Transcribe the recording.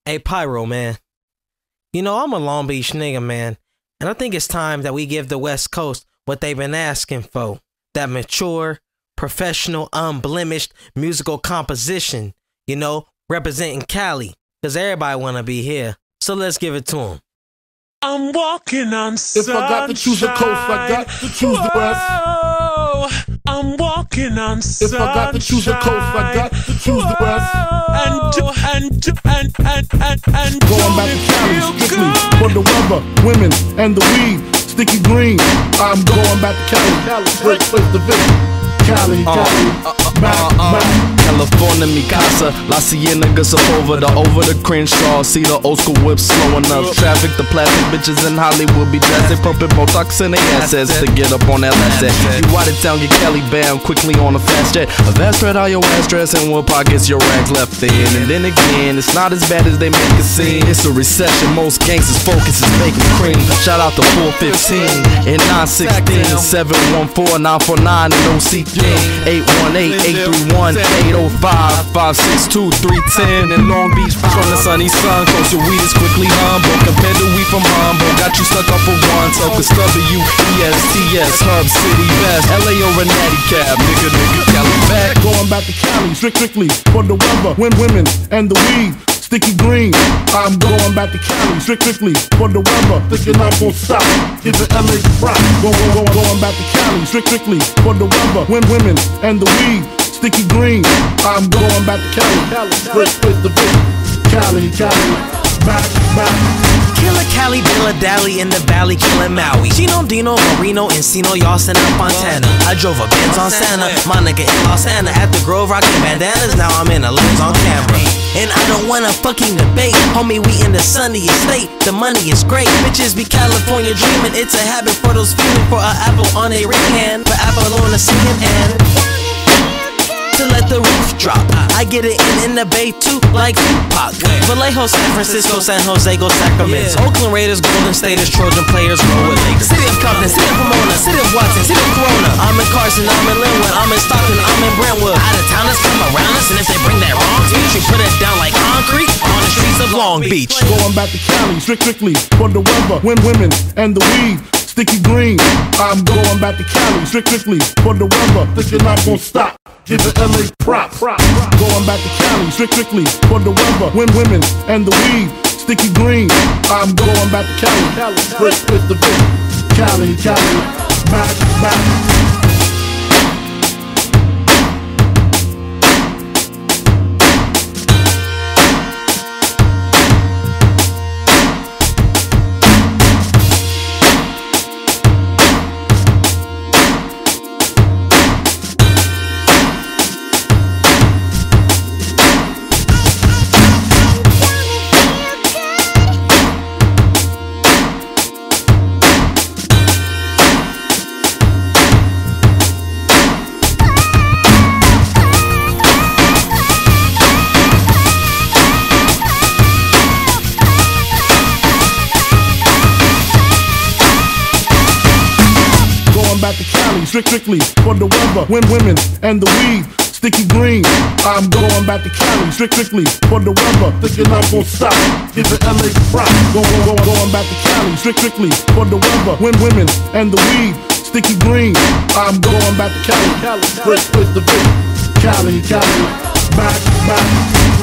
Hey, Pyro, man. You know, I'm a Long Beach nigga, man. And I think it's time that we give the West Coast what they've been asking for. That mature, professional, unblemished musical composition. You know, representing Cali. Because everybody want to be here. So let's give it to them. I'm walking on sunshine. If I got to choose a coast, I got to choose the West. I'm walking on sunshine. If I got to choose a coast, I got to choose the West. And going back to Cali, strictly for the weather, women, and the weed. Sticky green, I'm going back to Cali. Great place to visit. Cali, California, mi casa, La Ciénagas over the Crenshaw. See the old school whips slowing up traffic. The plastic bitches in Hollywood be drastic, pumping Botox in their assets to get up on that last set. You out of town, get Cali bam quickly on a fast jet. A vast thread, all your ass dress, and what pockets your rags left in. And then again, it's not as bad as they make it seem. It's a recession, most gangsters' focus is making cream. Shout out to 415 and 916, 714, 949 and OC. 818-831-805-562-310 in Long Beach from the sunny sun. Close your weed is quickly humble compared to weed from Humble. Got you stuck up for one, so WESTS, Hub City Best, LA or a natty cab, nigga, Cali back. Going back to Cali, strictly for the weather, women, and the weed. Sticky green, I'm going back to Cali, strictly for the weather, thinking I'm gon' stop. Give it LA rock, going back to Cali, strictly for the weather, women, and the weed. Sticky green, I'm going back to Cali, great place to visit. Cali, back. Killer Cali, Dilla Dally in the valley, killing Maui. Chino, Dino, Marino, Encino, Yawson, and Fontana. I drove a Benz on Santa, my nigga in Los Anna. At the Grove, rocking bandanas, now I'm in a lens on camera. And I don't wanna fucking debate, homie, we in the sunniest state. The money is great, bitches be California dreaming. It's a habit for those feeling for an apple on a ring hand. For apple on a singing and to let the roof drop. I get it in the Bay too, like Tupac. Vallejo, San Francisco, San Jose, go Sacramento. Oakland Raiders, Golden State is Trojan players, roll with Lakers. City of Compton, City of Pomona, City of Watson, City of Corona. I'm in Carson, I'm in Linwood, I'm in Stockton, I'm in Brentwood. Out of towners come around us, and if they bring that wrong to you put it down like concrete on the streets of Long Beach. Going back to Cali, strictly for the weather, women, and the weed. Sticky green, I'm going back to Cali, strictly for the weather, thinking I'm gon' stop. Give it LA prop. Going back to Cali, strictly for the weather, women, and the weed. Sticky green, I'm going back to Cali, great place to visit. Cali, back. Back to Cali, strictly for the weather, women, and the weed. Sticky green, I'm going back to Cali, strictly for the weather, thinking I'm gon' stop. Give it LA rock, going back to Cali, strictly for the weather, women, and the weed. Sticky green, I'm going back to Cali, great place to visit. Cali, back.